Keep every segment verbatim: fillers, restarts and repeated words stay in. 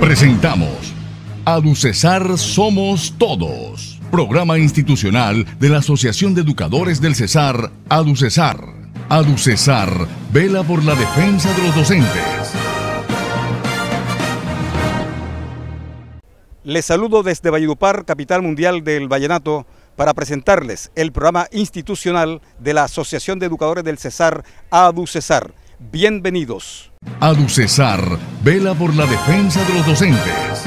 Presentamos AduCesar Somos Todos, programa institucional de la Asociación de Educadores del Cesar, AduCesar. AduCesar vela por la defensa de los docentes. Les saludo desde Valledupar, capital mundial del vallenato, para presentarles el programa institucional de la Asociación de Educadores del Cesar, AduCesar. Bienvenidos. AduCesar vela por la defensa de los docentes.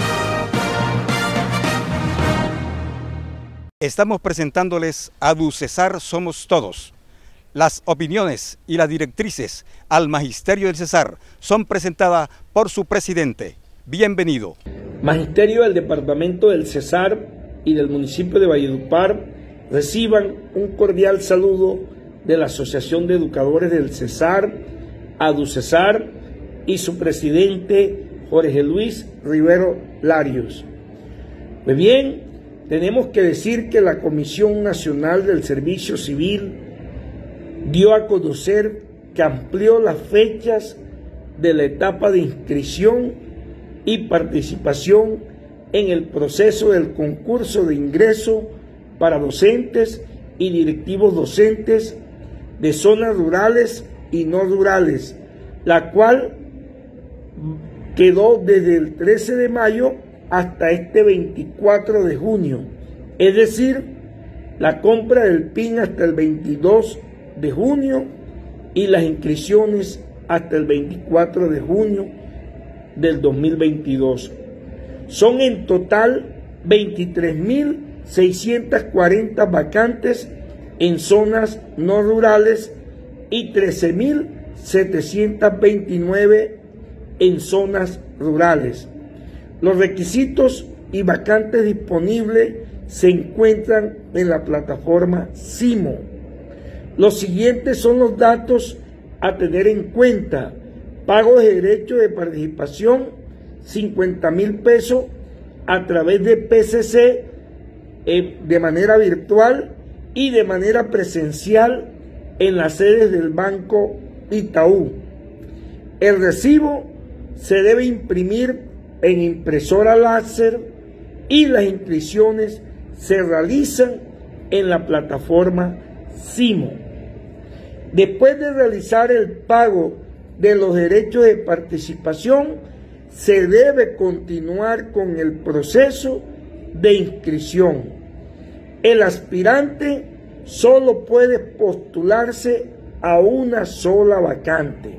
Estamos presentándoles AduCesar Somos Todos. Las opiniones y las directrices al Magisterio del Cesar son presentadas por su presidente. Bienvenido. Magisterio del Departamento del Cesar y del municipio de Valledupar, reciban un cordial saludo de la Asociación de Educadores del Cesar, AduCesar, y su presidente Jorge Luis Rivero Larios. Pues bien, tenemos que decir que la Comisión Nacional del Servicio Civil dio a conocer que amplió las fechas de la etapa de inscripción y participación en el proceso del concurso de ingreso para docentes y directivos docentes de zonas rurales y no rurales, la cual quedó desde el trece de mayo hasta este veinticuatro de junio, es decir, la compra del P I N hasta el veintidós de junio y las inscripciones hasta el veinticuatro de junio del dos mil veintidós. Son en total veintitrés mil seiscientas cuarenta vacantes en zonas no rurales y trece mil setecientos veintinueve en zonas rurales. Los requisitos y vacantes disponibles se encuentran en la plataforma SIMO. Los siguientes son los datos a tener en cuenta: pago de derecho de participación, cincuenta mil pesos a través de P C C eh, de manera virtual y de manera presencial en las sedes del Banco Itaú. El recibo se debe imprimir en impresora láser y las inscripciones se realizan en la plataforma SIMO. Después de realizar el pago de los derechos de participación, se debe continuar con el proceso de inscripción. El aspirante solo puede postularse a una sola vacante.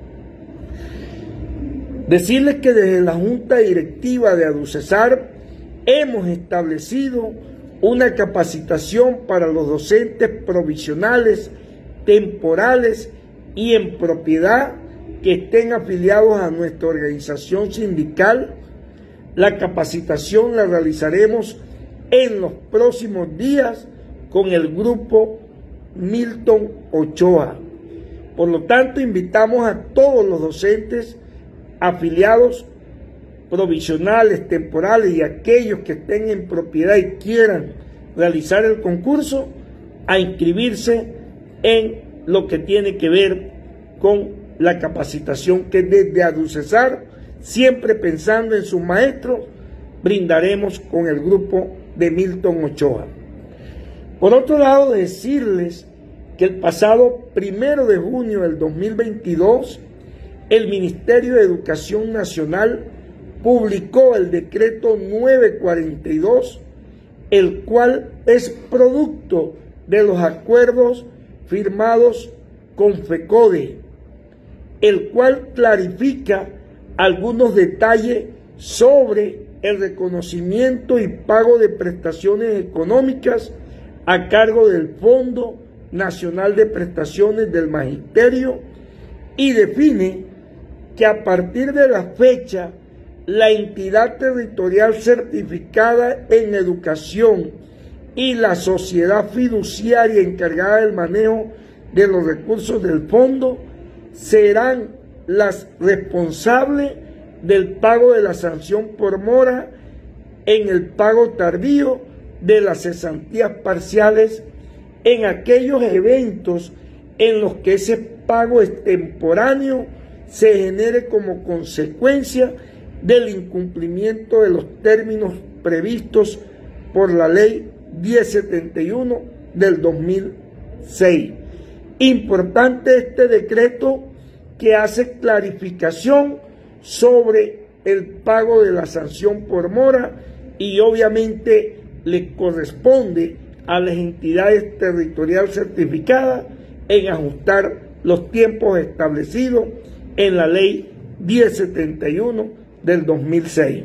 Decirles que desde la Junta Directiva de AduCesar hemos establecido una capacitación para los docentes provisionales, temporales y en propiedad que estén afiliados a nuestra organización sindical. La capacitación la realizaremos en los próximos días con el grupo Milton Ochoa. Por lo tanto, invitamos a todos los docentes afiliados provisionales, temporales y aquellos que estén en propiedad y quieran realizar el concurso a inscribirse en lo que tiene que ver con la capacitación que desde AduCesar, siempre pensando en sus maestros, brindaremos con el grupo de Milton Ochoa. Por otro lado, decirles que el pasado primero de junio del dos mil veintidós, el Ministerio de Educación Nacional publicó el decreto novecientos cuarenta y dos, el cual es producto de los acuerdos firmados con FECODE, el cual clarifica algunos detalles sobre el reconocimiento y pago de prestaciones económicas a cargo del Fondo Nacional de Prestaciones del Magisterio y define que a partir de la fecha la entidad territorial certificada en educación y la sociedad fiduciaria encargada del manejo de los recursos del fondo serán las responsables del pago de la sanción por mora en el pago tardío de las cesantías parciales en aquellos eventos en los que ese pago extemporáneo se genere como consecuencia del incumplimiento de los términos previstos por la Ley diez setenta y uno del dos mil seis. Importante este decreto que hace clarificación sobre el pago de la sanción por mora y obviamente le corresponde a las entidades territoriales certificadas en ajustar los tiempos establecidos en la Ley diez setenta y uno del dos mil seis.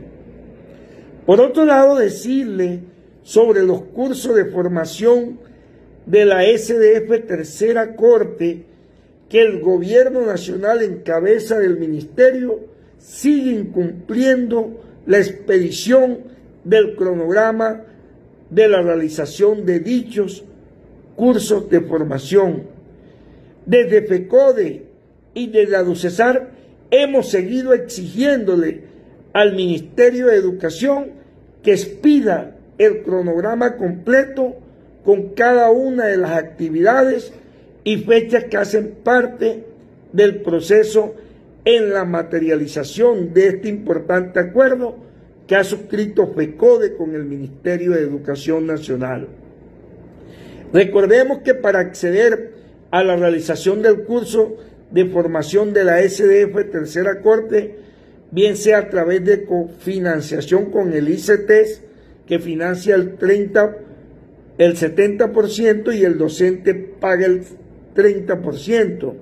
Por otro lado, decirle sobre los cursos de formación de la S D F Tercera Corte que el gobierno nacional en cabeza del ministerio sigue incumpliendo la expedición del cronograma de la realización de dichos cursos de formación. Desde FECODE y desde ADUCESAR hemos seguido exigiéndole al Ministerio de Educación que expida el cronograma completo con cada una de las actividades y fechas que hacen parte del proceso en la materialización de este importante acuerdo que ha suscrito FECODE con el Ministerio de Educación Nacional. Recordemos que para acceder a la realización del curso de formación de la S D F Tercera Corte, bien sea a través de cofinanciación con el I C T E S, que financia el treinta, el setenta por ciento y el docente paga el treinta por ciento,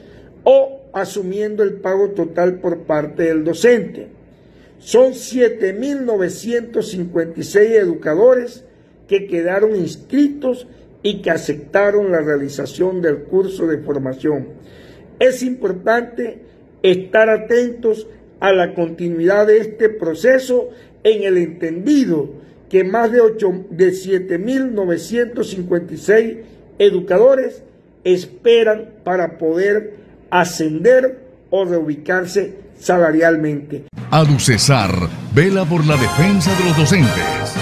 o asumiendo el pago total por parte del docente. Son siete mil novecientos cincuenta y seis educadores que quedaron inscritos y que aceptaron la realización del curso de formación. Es importante estar atentos a la continuidad de este proceso en el entendido que más de, de siete mil novecientos cincuenta y seis educadores esperan para poder ascender o reubicarse salarialmente. ADUCESAR vela por la defensa de los docentes.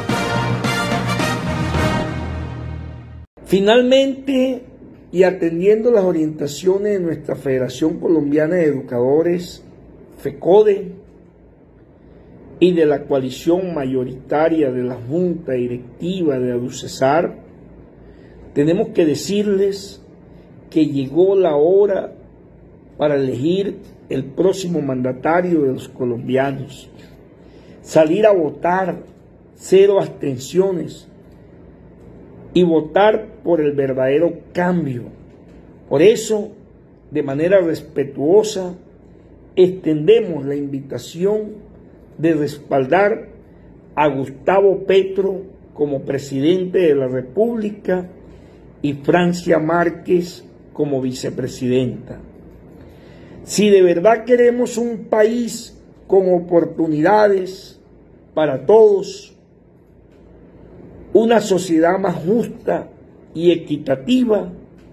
Finalmente, y atendiendo las orientaciones de nuestra Federación Colombiana de Educadores, FECODE, y de la coalición mayoritaria de la Junta Directiva de ADUCESAR, tenemos que decirles que llegó la hora para elegir el próximo mandatario de los colombianos, salir a votar, cero abstenciones, y votar por el verdadero cambio. Por eso, de manera respetuosa, extendemos la invitación de respaldar a Gustavo Petro como presidente de la República y Francia Márquez como vicepresidenta. Si de verdad queremos un país con oportunidades para todos, una sociedad más justa y equitativa,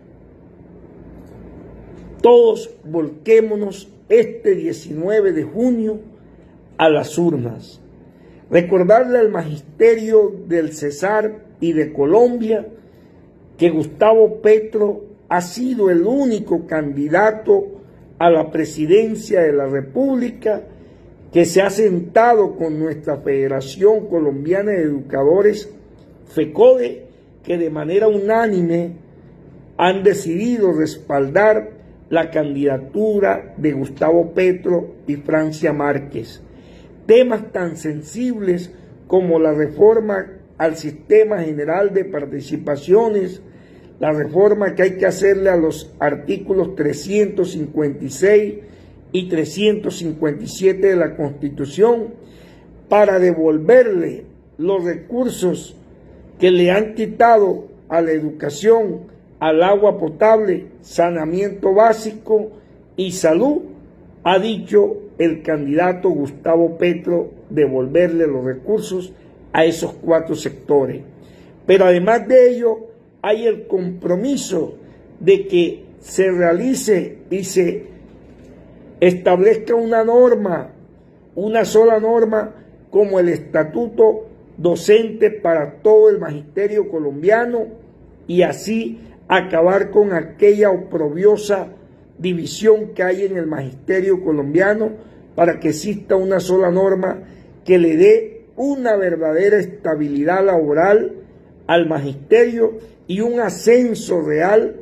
todos volquémonos este diecinueve de junio a las urnas. Recordarle al magisterio del Cesar y de Colombia que Gustavo Petro ha sido el único candidato a la presidencia de la República que se ha sentado con nuestra Federación Colombiana de Educadores, FECODE, que de manera unánime han decidido respaldar la candidatura de Gustavo Petro y Francia Márquez. Temas tan sensibles como la reforma al Sistema General de Participaciones, la reforma que hay que hacerle a los artículos trescientos cincuenta y seis y trescientos cincuenta y siete de la Constitución para devolverle los recursos que le han quitado a la educación, al agua potable, saneamiento básico y salud, ha dicho el candidato Gustavo Petro devolverle los recursos a esos cuatro sectores. Pero además de ello, hay el compromiso de que se realice y se establezca una norma, una sola norma, como el estatuto docente para todo el magisterio colombiano, y así acabar con aquella oprobiosa división que hay en el magisterio colombiano, para que exista una sola norma que le dé una verdadera estabilidad laboral al magisterio y un ascenso real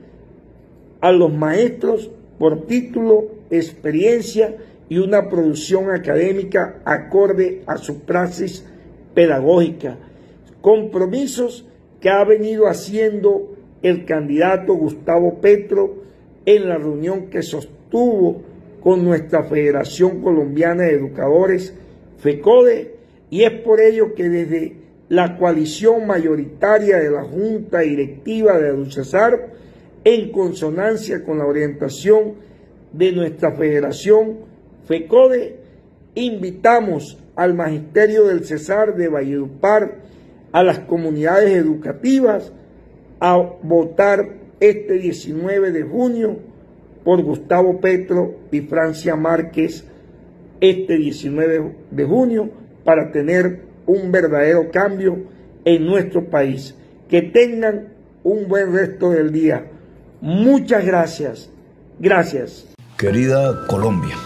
a los maestros por título, experiencia y una producción académica acorde a su praxis pedagógica. Compromisos que ha venido haciendo el candidato Gustavo Petro en la reunión que sostuvo con nuestra Federación Colombiana de Educadores, FECODE, y es por ello que desde la coalición mayoritaria de la Junta Directiva de ADUCESAR, en consonancia con la orientación de nuestra Federación FECODE, invitamos al Magisterio del Cesar de Valledupar, a las comunidades educativas, a votar este diecinueve de junio por Gustavo Petro y Francia Márquez, este diecinueve de junio, para tener un verdadero cambio en nuestro país. Que tengan un buen resto del día. Muchas gracias. Gracias. Querida Colombia,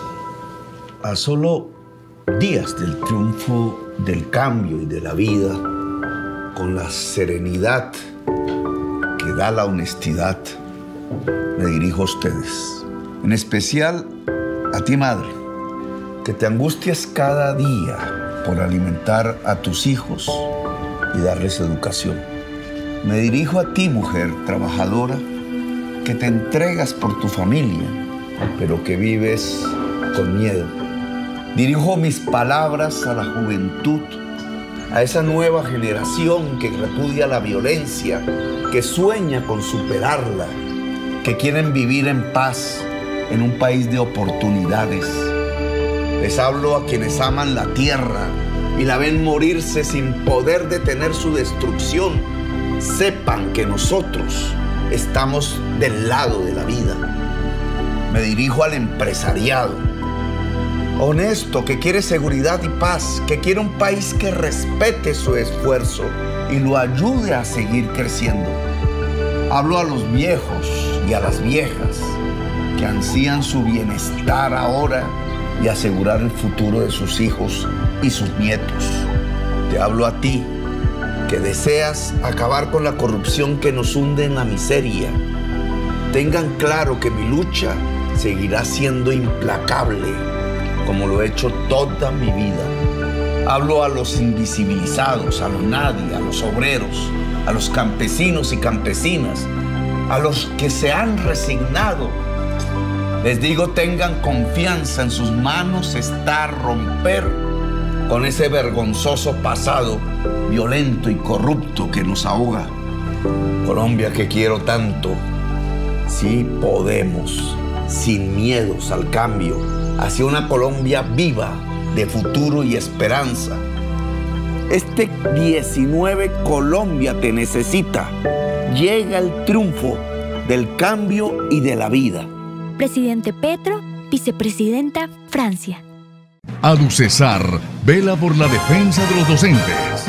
a solo días del triunfo del cambio y de la vida, con la serenidad que da la honestidad, me dirijo a ustedes, en especial a ti, madre, que te angustias cada día por alimentar a tus hijos y darles educación. Me dirijo a ti, mujer trabajadora, que te entregas por tu familia, pero que vives con miedo. Dirijo mis palabras a la juventud, a esa nueva generación que repudia la violencia, que sueña con superarla, que quieren vivir en paz en un país de oportunidades. Les hablo a quienes aman la tierra y la ven morirse sin poder detener su destrucción. Sepan que nosotros estamos del lado de la vida. Me dirijo al empresariado honesto, que quiere seguridad y paz, que quiere un país que respete su esfuerzo y lo ayude a seguir creciendo. Hablo a los viejos y a las viejas que ansían su bienestar ahora y asegurar el futuro de sus hijos y sus nietos. Te hablo a ti, que deseas acabar con la corrupción que nos hunde en la miseria. Tengan claro que mi lucha seguirá siendo implacable, como lo he hecho toda mi vida. Hablo a los invisibilizados, a los nadie, a los obreros, a los campesinos y campesinas, a los que se han resignado. Les digo, tengan confianza, en sus manos está romper con ese vergonzoso pasado violento y corrupto que nos ahoga. Colombia que quiero tanto, sí podemos, sin miedos al cambio, hacia una Colombia viva de futuro y esperanza. Este diecinueve Colombia te necesita. Llega el triunfo del cambio y de la vida. Presidente Petro, Vicepresidenta Francia. ADUCESAR vela por la defensa de los docentes.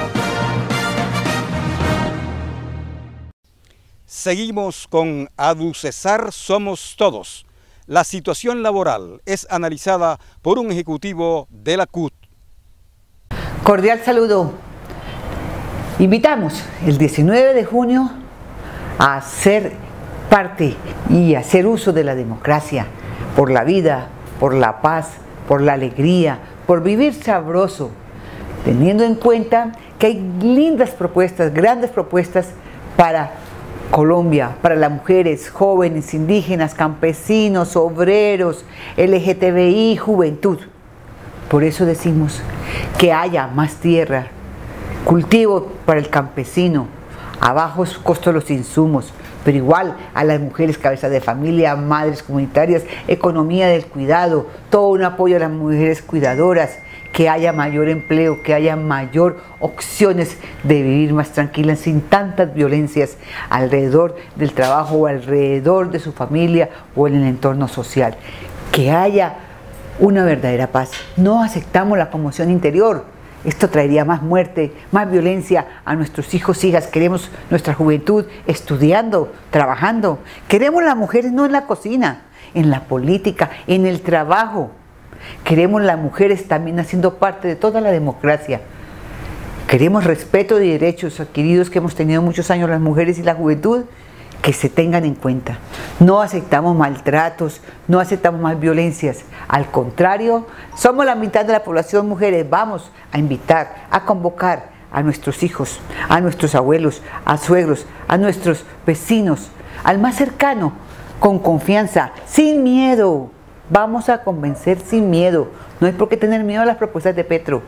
Seguimos con ADUCESAR Somos Todos. La situación laboral es analizada por un ejecutivo de la C U T. Cordial saludo. Invitamos el diecinueve de junio a ser parte y hacer uso de la democracia, por la vida, por la paz, por la alegría, por vivir sabroso, teniendo en cuenta que hay lindas propuestas, grandes propuestas para Colombia, para las mujeres, jóvenes, indígenas, campesinos, obreros, L G T B I, juventud. Por eso decimos que haya más tierra, cultivo para el campesino, a bajos costos los insumos, pero igual a las mujeres cabezas de familia, madres comunitarias, economía del cuidado, todo un apoyo a las mujeres cuidadoras, que haya mayor empleo, que haya mayor opciones de vivir más tranquilas, sin tantas violencias alrededor del trabajo o alrededor de su familia o en el entorno social. Que haya una verdadera paz. No aceptamos la conmoción interior. Esto traería más muerte, más violencia a nuestros hijos, hijas. Queremos nuestra juventud estudiando, trabajando. Queremos las mujeres no en la cocina, en la política, en el trabajo. Queremos las mujeres también haciendo parte de toda la democracia. Queremos respeto de derechos adquiridos que hemos tenido muchos años las mujeres y la juventud, que se tengan en cuenta. No aceptamos maltratos, no aceptamos más violencias. Al contrario, somos la mitad de la población mujeres. Vamos a invitar, a convocar a nuestros hijos, a nuestros abuelos, a suegros, a nuestros vecinos, al más cercano, con confianza, sin miedo. Vamos a convencer sin miedo. No hay por qué tener miedo a las propuestas de Petro.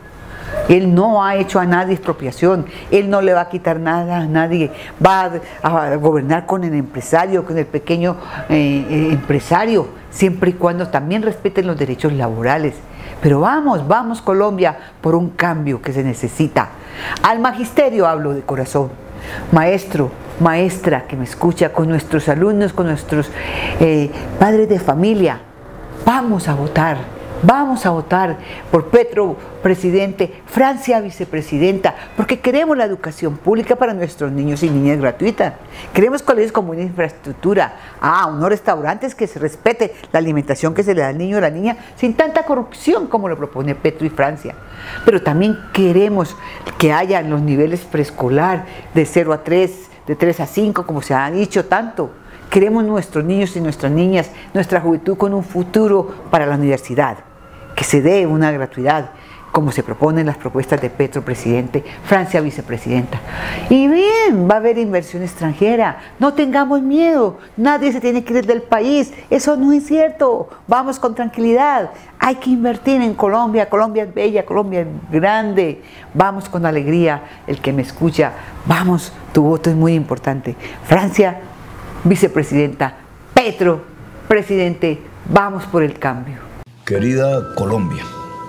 Él no ha hecho a nadie expropiación, él no le va a quitar nada a nadie, va a, a gobernar con el empresario, con el pequeño eh, eh, empresario, siempre y cuando también respeten los derechos laborales. Pero vamos, vamos Colombia, por un cambio que se necesita. Al magisterio hablo de corazón. Maestro, maestra que me escucha, con nuestros alumnos, con nuestros eh, padres de familia, vamos a votar. Vamos a votar por Petro, presidente, Francia, vicepresidenta, porque queremos la educación pública para nuestros niños y niñas gratuita. Queremos colegios con buena infraestructura, ah, unos restaurantes que se respete la alimentación que se le da al niño o a la niña, sin tanta corrupción como lo propone Petro y Francia. Pero también queremos que haya los niveles preescolar de cero a tres, de tres a cinco, como se ha dicho tanto. Queremos nuestros niños y nuestras niñas, nuestra juventud con un futuro para la universidad, que se dé una gratuidad, como se proponen las propuestas de Petro, presidente, Francia, vicepresidenta. Y bien, va a haber inversión extranjera, no tengamos miedo, nadie se tiene que ir del país, eso no es cierto, vamos con tranquilidad, hay que invertir en Colombia, Colombia es bella, Colombia es grande, vamos con alegría, el que me escucha, vamos, tu voto es muy importante. Francia, vicepresidenta, Petro, presidente, vamos por el cambio. Querida Colombia,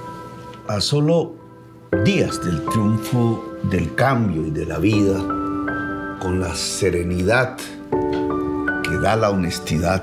a solo días del triunfo del cambio y de la vida, con la serenidad que da la honestidad,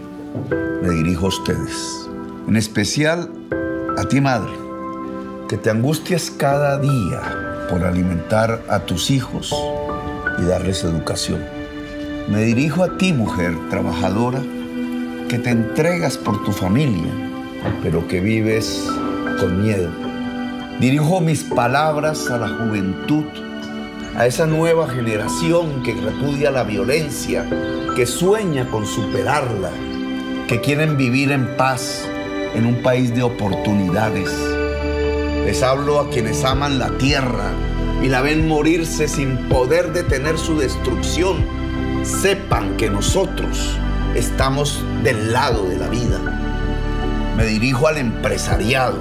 me dirijo a ustedes, en especial a ti, madre, que te angustias cada día por alimentar a tus hijos y darles educación. Me dirijo a ti, mujer trabajadora, que te entregas por tu familia, pero que vives con miedo. Dirijo mis palabras a la juventud, a esa nueva generación que repudia la violencia, que sueña con superarla, que quieren vivir en paz en un país de oportunidades. Les hablo a quienes aman la tierra y la ven morirse sin poder detener su destrucción. Sepan que nosotros estamos del lado de la vida. Me dirijo al empresariado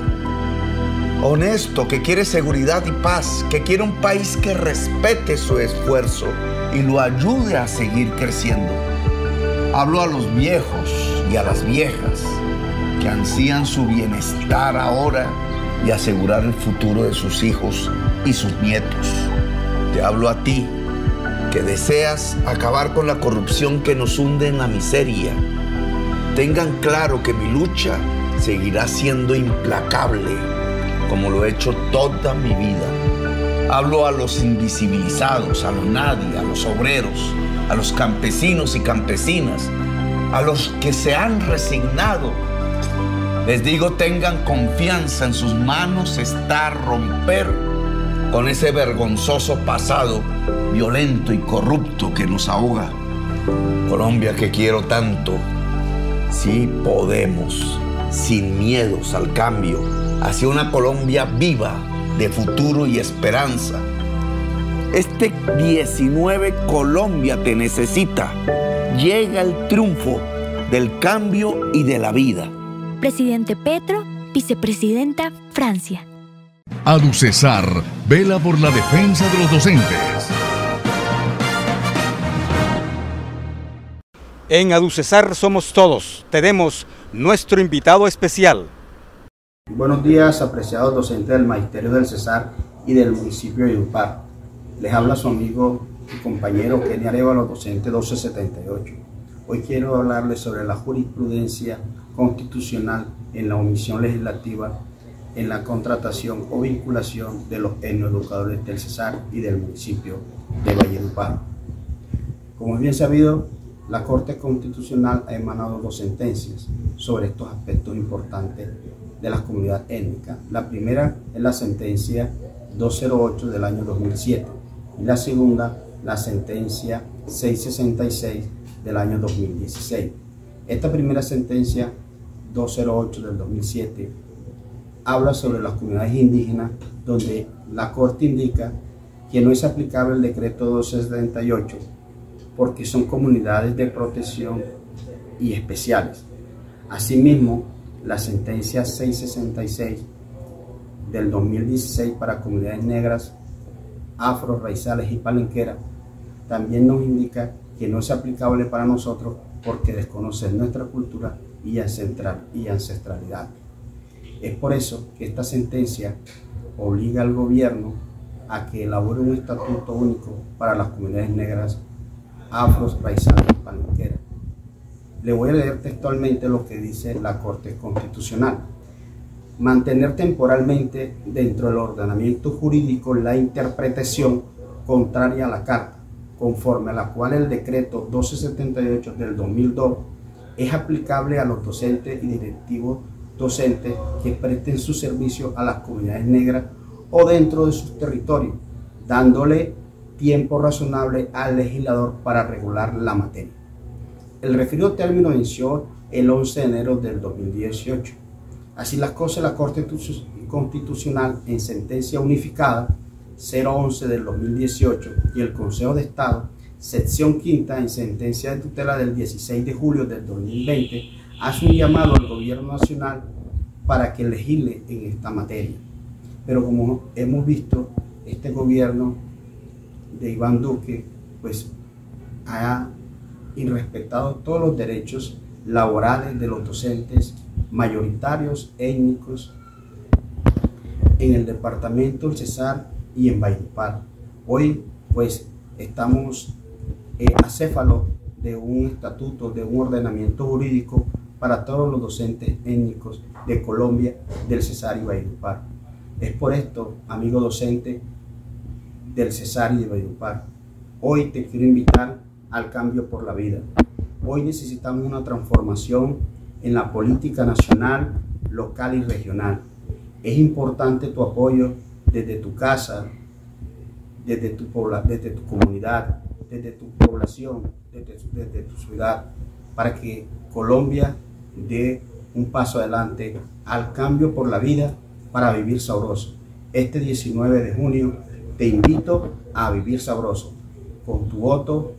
honesto, que quiere seguridad y paz, que quiere un país que respete su esfuerzo y lo ayude a seguir creciendo. Hablo a los viejos y a las viejas que ansían su bienestar ahora y asegurar el futuro de sus hijos y sus nietos. Te hablo a ti, que deseas acabar con la corrupción que nos hunde en la miseria. Tengan claro que mi lucha seguirá siendo implacable, como lo he hecho toda mi vida. Hablo a los invisibilizados, a los nadie, a los obreros, a los campesinos y campesinas, a los que se han resignado. Les digo, tengan confianza, en sus manos está romper con ese vergonzoso pasado violento y corrupto que nos ahoga. Colombia que quiero tanto, sí podemos, sin miedos al cambio, hacia una Colombia viva de futuro y esperanza. Este diecinueve Colombia te necesita. Llega el triunfo del cambio y de la vida. Presidente Petro, vicepresidenta Francia. ADUCESAR vela por la defensa de los docentes. En ADUCESAR somos todos. Tenemos nuestro invitado especial. Buenos días, apreciados docentes del Magisterio del Cesar y del municipio de Valledupar. Les habla su amigo y compañero Kenny Arevalo, docente doce setenta y ocho. Hoy quiero hablarles sobre la jurisprudencia constitucional en la omisión legislativa en la contratación o vinculación de los etnoeducadores del Cesar y del municipio de Valledupar. Como es bien sabido, la Corte Constitucional ha emanado dos sentencias sobre estos aspectos importantes de la comunidad étnica. La primera es la sentencia doscientos ocho del año dos mil siete y la segunda la sentencia seiscientos sesenta y seis del año dos mil dieciséis. Esta primera sentencia doscientos ocho del dos mil siete habla sobre las comunidades indígenas, donde la Corte indica que no es aplicable el decreto doscientos setenta y ocho porque son comunidades de protección y especiales. Asimismo, la sentencia seiscientos sesenta y seis del dos mil dieciséis para comunidades negras, afro, raizales y palenqueras también nos indica que no es aplicable para nosotros porque desconoce nuestra cultura y ancestralidad. Es por eso que esta sentencia obliga al gobierno a que elabore un estatuto único para las comunidades negras, afros, raizales y palenqueras. Le voy a leer textualmente lo que dice la Corte Constitucional. Mantener temporalmente dentro del ordenamiento jurídico la interpretación contraria a la Carta, conforme a la cual el decreto doscientos setenta y ocho del dos mil dos es aplicable a los docentes y directivos docentes que presten su servicio a las comunidades negras o dentro de sus territorios, dándole tiempo razonable al legislador para regular la materia. El referido término venció el once de enero del dos mil dieciocho. Así las cosas, la Corte Constitucional en sentencia unificada cero once del dos mil dieciocho y el Consejo de Estado, sección quinta en sentencia de tutela del dieciséis de julio del dos mil veinte, hace un llamado al gobierno nacional para que legisle en esta materia. Pero como hemos visto, este gobierno de Iván Duque pues ha irrespetado todos los derechos laborales de los docentes mayoritarios étnicos en el departamento del Cesar y en Valledupar. Hoy pues estamos eh, acéfalos de un estatuto, de un ordenamiento jurídico para todos los docentes étnicos de Colombia, del Cesar y Valledupar. Es por esto, amigo docente del Cesar y de Valledupar, hoy te quiero invitar al cambio por la vida. Hoy necesitamos una transformación en la política nacional, local y regional. Es importante tu apoyo desde tu casa, desde tu, pobla, desde tu comunidad, desde tu población, desde, desde tu ciudad, para que Colombia dé un paso adelante al cambio por la vida para vivir sabroso. Este diecinueve de junio te invito a vivir sabroso. Con tu voto,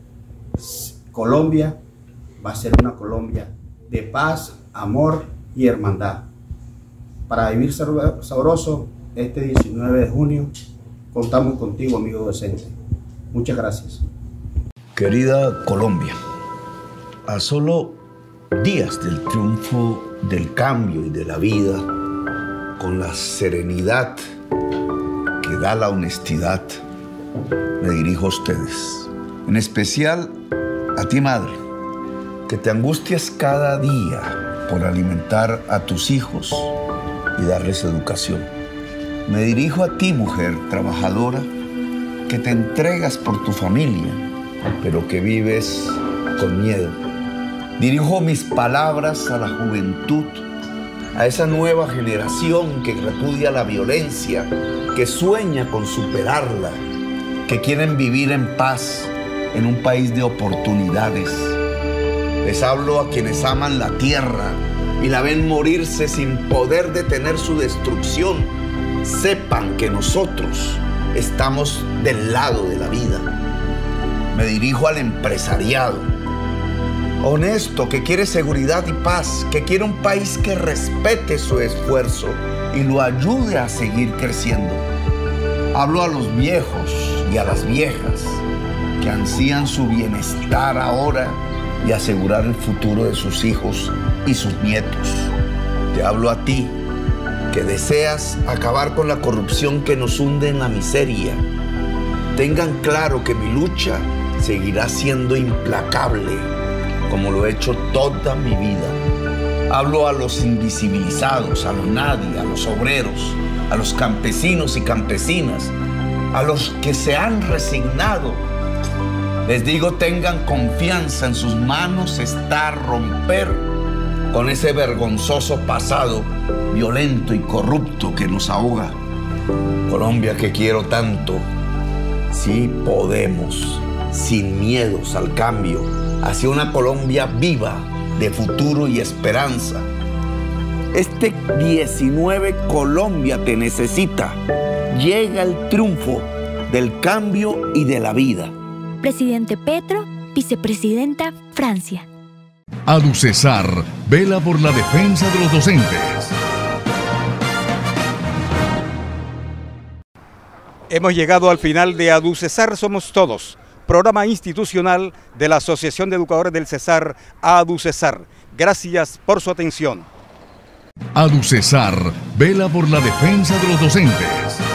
Colombia va a ser una Colombia de paz, amor y hermandad. Para vivir sabroso, este diecinueve de junio, contamos contigo, amigo docente. Muchas gracias. Querida Colombia, a solo días del triunfo del cambio y de la vida, con la serenidad que da la honestidad, me dirijo a ustedes, en especial a ti, madre, que te angustias cada día por alimentar a tus hijos y darles educación. Me dirijo a ti, mujer trabajadora, que te entregas por tu familia, pero que vives con miedo. Dirijo mis palabras a la juventud, a esa nueva generación que repudia la violencia, que sueña con superarla, que quieren vivir en paz en un país de oportunidades. Les hablo a quienes aman la tierra y la ven morirse sin poder detener su destrucción. Sepan que nosotros estamos del lado de la vida. Me dirijo al empresariado honesto, que quiere seguridad y paz, que quiere un país que respete su esfuerzo y lo ayude a seguir creciendo. Hablo a los viejos y a las viejas que ansían su bienestar ahora y asegurar el futuro de sus hijos y sus nietos. Te hablo a ti, que deseas acabar con la corrupción que nos hunde en la miseria. Tengan claro que mi lucha seguirá siendo implacable, como lo he hecho toda mi vida. Hablo a los invisibilizados, a los nadie, a los obreros, a los campesinos y campesinas, a los que se han resignado. Les digo, tengan confianza, en sus manos está romper con ese vergonzoso pasado violento y corrupto que nos ahoga. Colombia que quiero tanto, sí podemos, sin miedos al cambio, hacia una Colombia viva de futuro y esperanza. Este diecinueve Colombia te necesita. Llega el triunfo del cambio y de la vida. Presidente Petro, Vicepresidenta Francia. ADUCESAR vela por la defensa de los docentes. Hemos llegado al final de ADUCESAR Somos Todos, programa institucional de la Asociación de Educadores del Cesar, ADUCESAR. Gracias por su atención. ADUCESAR vela por la defensa de los docentes.